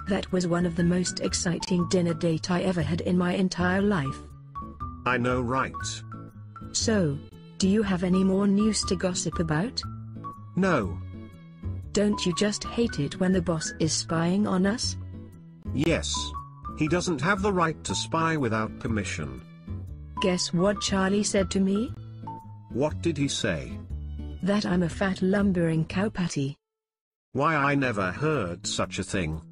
That was one of the most exciting dinner date I ever had in my entire life. I know, right? So, do you have any more news to gossip about? No. Don't you just hate it when the boss is spying on us? Yes. He doesn't have the right to spy without permission. Guess what Charlie said to me? What did he say? That I'm a fat lumbering cow patty. Why, I never heard such a thing.